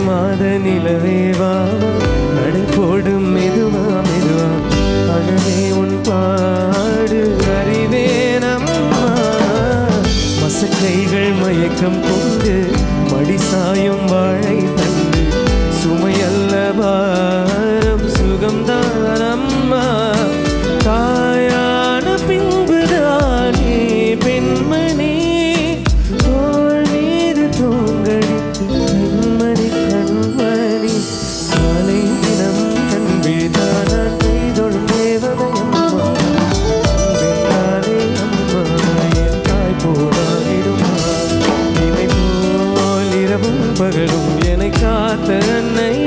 மாத நிலவேவா நடை போடும் மெதுவா மெதுவா அழவே உன் பாடு அறிவேனம்மா மசக்கைகள் மயக்கம் கொண்டு மடிசாயும் வாழை தண்டு சுமையல்ல பாரம் சுகம்தானம்மா தாயான பின்புதானே பெண்மணி தோள் மீது தூங்கடித்து பெண்மணி கண்மணி காலை தினம் கண்பிதான கைதொழும் தேவதையம்மா அன்பினாலே அம்மா என் தாய் போராடிடுமா இமை போல் இரவும் பகலும் என்னை காத்த அன்னை